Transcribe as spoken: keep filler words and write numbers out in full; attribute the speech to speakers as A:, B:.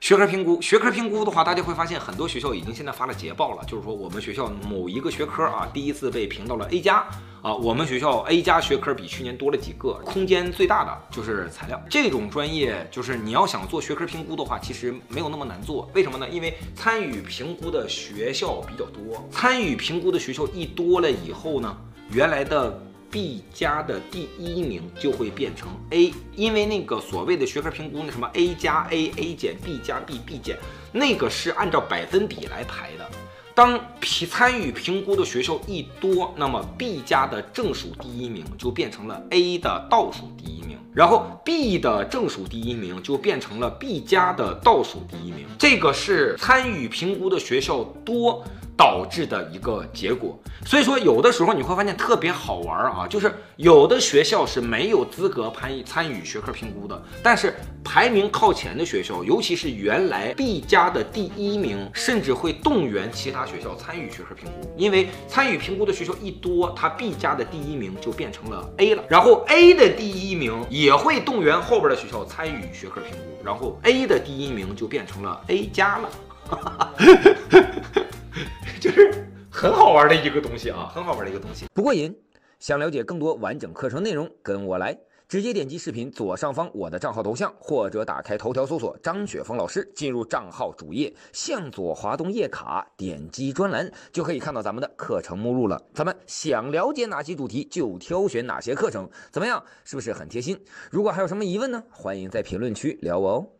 A: 学科评估，学科评估的话，大家会发现很多学校已经现在发了捷报了，就是说我们学校某一个学科啊，第一次被评到了 A 加啊，我们学校 A 加学科比去年多了几个，空间最大的就是材料这种专业，就是你要想做学科评估的话，其实没有那么难做。为什么呢？因为参与评估的学校比较多，参与评估的学校一多了以后呢，原来的B 加的第一名就会变成 A， 因为那个所谓的学科评估，那什么 A 加 A、A 减 B 加 B、B 减，那个是按照百分比来排的。当参与评估的学校一多，那么 B 加的正数第一名就变成了 A 的倒数第一名，然后 B 的正数第一名就变成了 B 加的倒数第一名。这个是参与评估的学校多导致的一个结果。所以说有的时候你会发现特别好玩啊，就是有的学校是没有资格参与学科评估的，但是排名靠前的学校，尤其是原来 B 加的第一名，甚至会动员其他学校参与学科评估，因为参与评估的学校一多，它 B 加的第一名就变成了 A 了，然后 A 的第一名也会动员后边的学校参与学科评估，然后 A 的第一名就变成了 A 加了。就是很好玩的一个东西啊，很好玩的一个东西。
B: 不过瘾，想了解更多完整课程内容，跟我来，直接点击视频左上方我的账号头像，或者打开头条搜索张雪峰老师，进入账号主页，向左滑动页卡，点击专栏，就可以看到咱们的课程目录了。咱们想了解哪些主题，就挑选哪些课程，怎么样？是不是很贴心？如果还有什么疑问呢？欢迎在评论区聊我哦。